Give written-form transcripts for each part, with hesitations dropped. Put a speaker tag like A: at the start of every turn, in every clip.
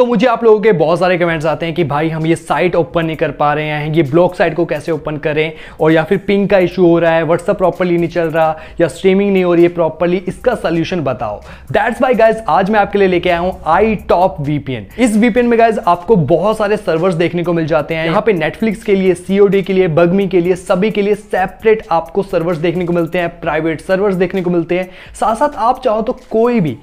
A: तो मुझे आप लोगों के बहुत सारे कमेंट्स आते हैं कि भाई हम ये साइट ओपन नहीं कर पा रहे हैं, ये ब्लॉक साइट को कैसे ओपन करें, और या फिर पिंग का इशू हो रहा है, व्हाट्सएप प्रॉपर्ली नहीं चल रहा या स्ट्रीमिंग नहीं हो रही है प्रॉपर्ली, इसका सोल्यूशन बताओ। दैट्स व्हाई गाइस आज मैं आपके लिए लेके आया हूं iTop VPN। इस VPN में गाइस आपको बहुत सारे सर्वर्स देखने को मिल जाते हैं। यहाँ पे नेटफ्लिक्स के लिए, COD के लिए, बगमी के लिए, सभी के लिए सेपरेट आपको सर्वर्स देखने को मिलते हैं, प्राइवेट सर्वर्स देखने को मिलते हैं। साथ साथ आप चाहो तो कोई भी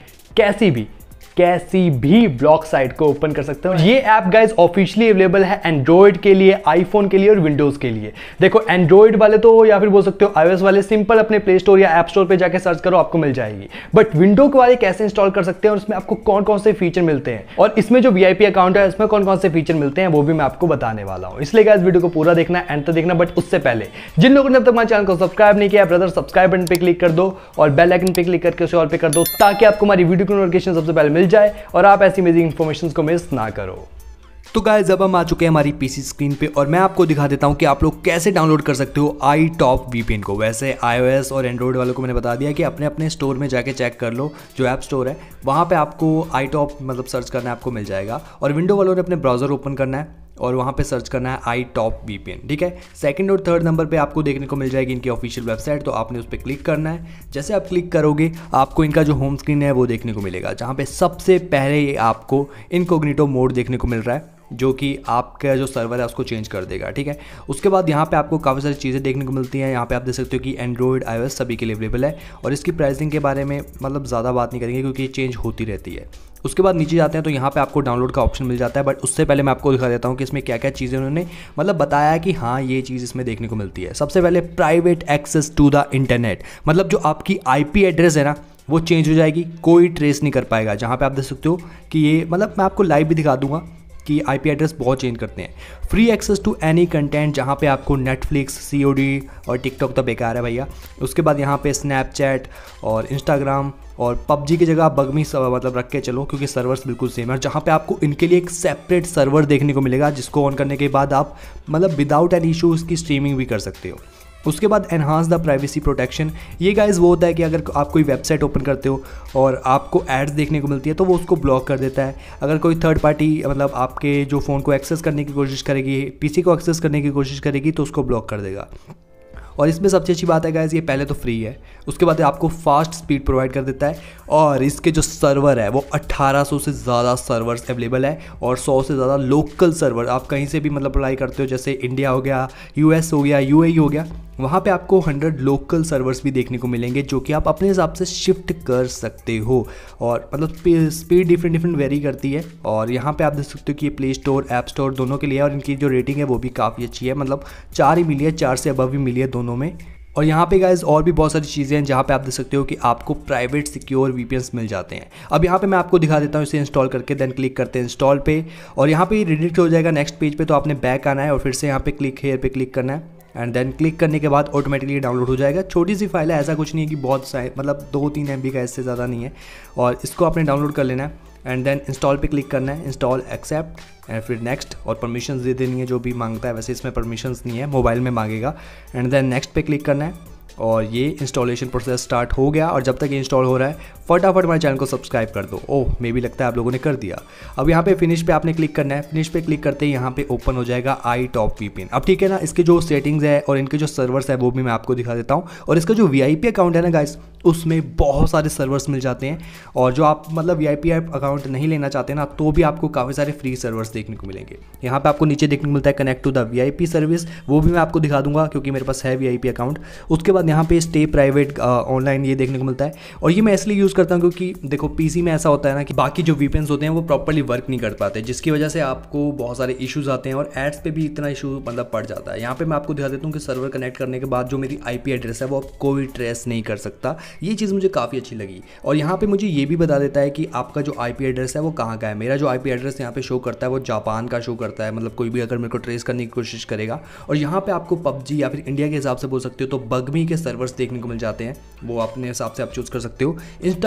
A: कैसी भी ब्लॉक साइट को ओपन कर सकते हो। ये ऐप गाइस ऑफिशियली अवेलेबल है एंड्रॉइड के लिए, आईफोन के लिए और विंडोज के लिए। देखो एंड्रॉइड वाले तो या फिर बोल सकते हो iOS वाले सिंपल अपने प्ले स्टोर या ऐप स्टोर पे जाके सर्च करो, आपको मिल जाएगी। बट विंडो वाले कैसे इंस्टॉल कर सकते हैं और इसमें आपको कौन कौन से फीचर मिलते हैं और इसमें जो VIP अकाउंट है इसमें कौन कौन से फीचर मिलते हैं वो भी मैं आपको बताने वाला हूं। इसलिए गाइस वीडियो को पूरा देखना, एंड तक देखना। बट उससे पहले जिन लोगों ने अब तक हमारे चैनल को सब्सक्राइब नहीं किया ब्रदर, सब्सक्राइब बटन पे क्लिक कर दो और बेल आइकन पे क्लिक करके उसे ऑल पे कर दो, ताकि आपको हमारी वीडियो की नोटिफिकेशन सबसे पहले मिल जाए और आप ऐसी अमेजिंग इंफॉर्मेशन को मिस ना करो।
B: तो गाइस अब हम आ चुके हैं हमारी पीसी स्क्रीन पे और मैं आपको दिखा देता हूं कि आप लोग कैसे डाउनलोड कर सकते हो iTop VPN को। वैसे iOS और एंड्रॉइड वालों को मैंने बता दिया कि अपने अपने स्टोर में जाके चेक कर लो, जो ऐप स्टोर है वहाँ पे आपको iTop मतलब सर्च करना है, आपको मिल जाएगा। और विंडो वालों ने अपने ब्राउजर ओपन करना है और वहाँ पे सर्च करना है iTop VPN, ठीक है। सेकंड और थर्ड नंबर पे आपको देखने को मिल जाएगी इनकी ऑफिशियल वेबसाइट, तो आपने उस पर क्लिक करना है। जैसे आप क्लिक करोगे आपको इनका जो होम स्क्रीन है वो देखने को मिलेगा, जहाँ पे सबसे पहले आपको इनकॉग्निटो मोड देखने को मिल रहा है, जो कि आपका जो सर्वर है उसको चेंज कर देगा, ठीक है। उसके बाद यहाँ पे आपको काफ़ी सारी चीज़ें देखने को मिलती हैं। यहाँ पे आप देख सकते हो कि एंड्रॉइड iOS सभी के लिए अवेलेबल है और इसकी प्राइसिंग के बारे में मतलब ज़्यादा बात नहीं करेंगे क्योंकि ये चेंज होती रहती है। उसके बाद नीचे जाते हैं तो यहाँ पे आपको डाउनलोड का ऑप्शन मिल जाता है। बट उससे पहले मैं आपको दिखा देता हूँ कि इसमें क्या क्या चीज़ें उन्होंने मतलब बताया कि हाँ ये चीज़ इसमें देखने को मिलती है। सबसे पहले private access to the internet, मतलब जो आपकी IP एड्रेस है ना वो चेंज हो जाएगी, कोई ट्रेस नहीं कर पाएगा। जहाँ पे आप देख सकते हो कि ये मतलब मैं आपको लाइव भी दिखा दूंगा कि IP एड्रेस बहुत चेंज करते हैं। Free access to any content, जहाँ पे आपको नेटफ्लिक्स, COD और टिकटॉक तो बेकार है भैया। उसके बाद यहाँ पे स्नैपचैट और इंस्टाग्राम और PUBG की जगह बगमी मतलब रख के चलो क्योंकि सर्वर्स बिल्कुल सेम है। जहाँ पे आपको इनके लिए एक सेपरेट सर्वर देखने को मिलेगा जिसको ऑन करने के बाद आप मतलब विदाउट एनी इशू उसकी स्ट्रीमिंग भी कर सकते हो। उसके बाद एनहांस द प्राइवेसी प्रोटेक्शन, ये गाइस वो होता है कि अगर आप कोई वेबसाइट ओपन करते हो और आपको एड्स देखने को मिलती है तो वो उसको ब्लॉक कर देता है। अगर कोई थर्ड पार्टी मतलब आपके जो फ़ोन को एक्सेस करने की कोशिश करेगी, PC को एक्सेस करने की कोशिश करेगी तो उसको ब्लॉक कर देगा। और इसमें सबसे अच्छी बात है गाइस ये पहले तो फ्री है, उसके बाद आपको फास्ट स्पीड प्रोवाइड कर देता है और इसके जो सर्वर है वो 1800 से ज़्यादा सर्वर्स अवेलेबल है और 100 से ज़्यादा लोकल सर्वर। आप कहीं से भी मतलब अप्लाई करते हो, जैसे इंडिया हो गया, US हो गया, UAE हो गया, वहाँ पे आपको 100 लोकल सर्वर्स भी देखने को मिलेंगे जो कि आप अपने हिसाब से शिफ्ट कर सकते हो। और मतलब स्पीड डिफरेंट वेरी करती है। और यहाँ पे आप देख सकते हो कि ये प्ले स्टोर, ऐप स्टोर दोनों के लिए है और इनकी जो रेटिंग है वो भी काफ़ी अच्छी है, मतलब 4 ही मिली है, 4 से अबव भी मिली है दोनों में। और यहाँ पे गाइस और भी बहुत सारी चीज़ें हैं जहाँ पे आप देख सकते हो कि आपको प्राइवेट सिक्योर VPNs मिल जाते हैं। अब यहाँ पे मैं आपको दिखा देता हूँ इसे इंस्टॉल करके, देन क्लिक करते हैं इंस्टॉल पे और यहाँ पे रिडायरेक्ट हो जाएगा नेक्स्ट पेज पे। तो आपने बैक आना है और फिर से यहाँ पे क्लिक हेयर पे क्लिक करना है एंड देन क्लिक करने के बाद ऑटोमेटिकली डाउनलोड हो जाएगा। छोटी सी फाइल है, ऐसा कुछ नहीं है कि बहुत मतलब 2-3 MB का, इससे ज़्यादा नहीं है। और इसको आपने डाउनलोड कर लेना है एंड देन इंस्टॉल पे क्लिक करना है, इंस्टॉल एक्सेप्ट एंड फिर नेक्स्ट, और परमिशंस दे देनी है जो भी मांगता है। वैसे इसमें परमिशंस नहीं है, मोबाइल में मांगेगा। एंड देन नेक्स्ट पे क्लिक करना है और ये इंस्टॉलेशन प्रोसेस स्टार्ट हो गया। और जब तक ये इंस्टॉल हो रहा है फटाफट हमारे चैनल को सब्सक्राइब कर दो। ओह मे भी लगता है आप लोगों ने कर दिया। अब यहाँ पे फिनिश पे आपने क्लिक करना है, फिनिश पे क्लिक करते ही यहाँ पे ओपन हो जाएगा iTop VPN। अब ठीक है ना, इसके जो सेटिंग्स है और इनके जो सर्वर्स है वो भी मैं आपको दिखा देता हूँ। और इसका जो VIP अकाउंट है ना गाइस, उसमें बहुत सारे सर्वर्स मिल जाते हैं। और जो आप मतलब VIP अकाउंट नहीं लेना चाहते ना, तो भी आपको काफ़ी सारे फ्री सर्वर्स देखने को मिलेंगे। यहाँ पे आपको नीचे देखने को मिलता है connect to the VIP service, वो भी मैं आपको दिखा दूंगा क्योंकि मेरे पास है VIP अकाउंट। उसके बाद यहाँ पे स्टे प्राइवेट ऑनलाइन ये देखने को मिलता है। और ये मैं इसलिए यूज़ करता हूँ क्योंकि देखो PC में ऐसा होता है ना कि बाकी जो VPNs होते हैं वो प्रॉपर्ली वर्क नहीं कर पाते, जिसकी वजह से आपको बहुत सारे इश्यूज आते हैं और एड्स पे भी इतना इशू मतलब पड़ जाता है। यहाँ पे मैं आपको दिखा देता हूँ कि सर्वर कनेक्ट करने के बाद जो मेरी IP एड्रेस है वो कोई ट्रेस नहीं कर सकता। ये चीज़ मुझे काफ़ी अच्छी लगी। और यहाँ पे मुझे ये भी बता देता है कि आपका जो IP एड्रेस है वो कहाँ का है। मेरा जो IP एड्रेस यहाँ पे शो करता है वो जापान का शो करता है, मतलब कोई भी अगर मेरे को ट्रेस करने की कोशिश करेगा। और यहाँ पे आपको PUBG या फिर इंडिया के हिसाब से बोल सकते हो तो बगमी के सर्वर्स देखने को मिल जाते हैं, वो अपने हिसाब से आप चूज़ कर सकते हो।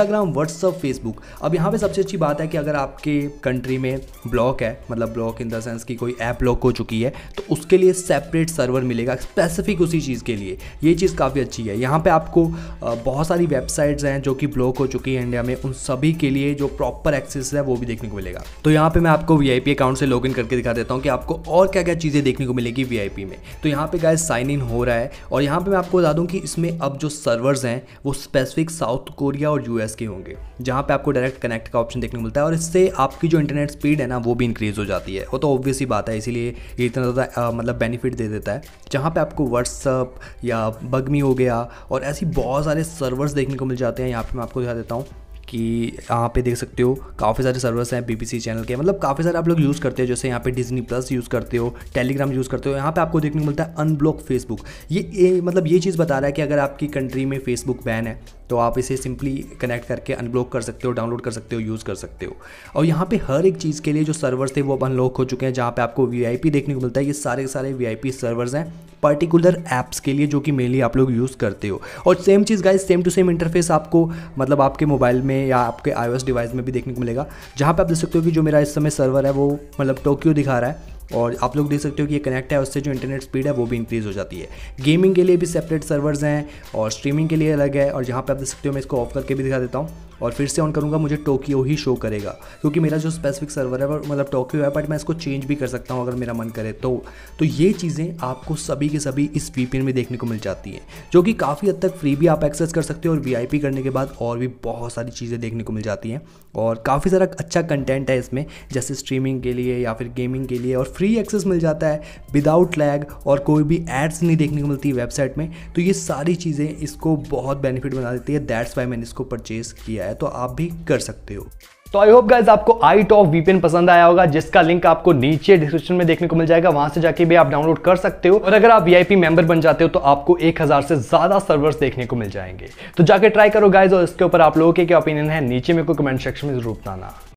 B: Instagram, WhatsApp, Facebook. अब यहाँ पे सबसे अच्छी बात है कि अगर आपके कंट्री में ब्लॉक है, मतलब ब्लॉक इन द सेंस कि कोई ऐप ब्लॉक हो चुकी है, तो उसके लिए सेपरेट सर्वर मिलेगा स्पेसिफिक उसी चीज़ के लिए। ये चीज़ काफ़ी अच्छी है। यहाँ पे आपको बहुत सारी वेबसाइट्स हैं जो कि ब्लॉक हो चुकी है इंडिया में, उन सभी के लिए जो प्रॉपर एक्सेस है वो भी देखने को मिलेगा। तो यहाँ पे मैं आपको VIP अकाउंट से लॉगिन करके दिखा देता हूँ कि आपको और क्या क्या चीज़ें देखने को मिलेगी VIP में। तो यहाँ पे गाइस साइन इन हो रहा है और यहाँ पे मैं आपको बता दूँ कि इसमें अब जो सर्वर्स हैं वो स्पेसिफिक साउथ कोरिया और US के होंगे, जहाँ पे आपको डायरेक्ट कनेक्ट का ऑप्शन देखने को मिलता है और इससे आपकी जो इंटरनेट स्पीड है ना वो भी इंक्रीज़ हो जाती है। वो तो ऑब्वियस ही बात है, इसीलिए ये इतना ज़्यादा मतलब बेनिफिट दे देता है। जहाँ पे आपको व्हाट्सअप या बगमी हो गया और ऐसी बहुत सारे सर्वर्स देखने को मिल जाते हैं। यहाँ पे मैं आपको दिखा देता हूँ कि यहाँ पे देख सकते हो काफ़ी सारे सर्वर्स हैं BBC चैनल के, मतलब काफ़ी सारे आप लोग यूज़ करते हो। जैसे यहाँ पे डिज्नी प्लस यूज़ करते हो, टेलीग्राम यूज़ करते हो। यहाँ पे आपको देखने को मिलता है अनब्लॉक फेसबुक। मतलब ये चीज़ बता रहा है कि अगर आपकी कंट्री में फेसबुक बैन है तो आप इसे सिंपली कनेक्ट करके अनब्लॉक कर सकते हो, डाउनलोड कर सकते हो, यूज़ कर सकते हो। और यहाँ पे हर एक चीज़ के लिए जो सर्वर्स थे वो अब अनलॉक हो चुके हैं, जहाँ पे आपको VIP देखने को मिलता है। ये सारे VIP सर्वर्स हैं पर्टिकुलर ऐप्स के लिए जो कि मेनली आप लोग यूज़ करते हो। और सेम चीज़ guys, same to same interface आपको मतलब आपके मोबाइल में या आपके iOS डिवाइस में भी देखने को मिलेगा, जहाँ पे आप देख सकते हो कि जो मेरा इस समय सर्वर है वो मतलब टोक्यो दिखा रहा है और आप लोग देख सकते हो कि ये कनेक्ट है, उससे जो इंटरनेट स्पीड है वो भी इंक्रीज़ हो जाती है। गेमिंग के लिए भी सेपरेट सर्वर्स हैं और स्ट्रीमिंग के लिए अलग है। और यहाँ पे आप देख सकते हो, मैं इसको ऑफ करके भी दिखा देता हूँ और फिर से ऑन करूँगा, मुझे टोक्यो ही शो करेगा क्योंकि मेरा जो स्पेसिफिक सर्वर है वो मतलब टोक्यो है, बट मैं इसको चेंज भी कर सकता हूँ अगर मेरा मन करे तो ये चीज़ें आपको सभी के सभी इस VPN में देखने को मिल जाती हैं, जो कि काफ़ी हद तक फ्री भी आप एक्सेस कर सकते हो और VIP करने के बाद और भी बहुत सारी चीज़ें देखने को मिल जाती हैं और काफ़ी सारा अच्छा कंटेंट है इसमें, जैसे स्ट्रीमिंग के लिए या फिर गेमिंग के लिए, और फ्री एक्सेस मिल जाता है विदाउट लैग और कोई भी एड्स नहीं देखने को मिलती वेबसाइट में। तो ये सारी चीज़ें इसको बहुत बेनिफिट बना देती है, दैट्स वाई मैंने इसको परचेज किया है, तो आप भी कर सकते हो।
A: तो आई होप गाइज आपको iTop VPN पसंद आया होगा, जिसका लिंक आपको नीचे डिस्क्रिप्शन में देखने को मिल जाएगा, वहां से जाके भी आप डाउनलोड कर सकते हो। और अगर आप VIP मेंबर बन जाते हो तो आपको 1000 से ज्यादा सर्वर्स देखने को मिल जाएंगे। तो जाके ट्राई करो गाइज, और इसके ऊपर आप लोगों के क्या ओपिनियन है नीचे में कोई कमेंट सेक्शन में जरूर बताना।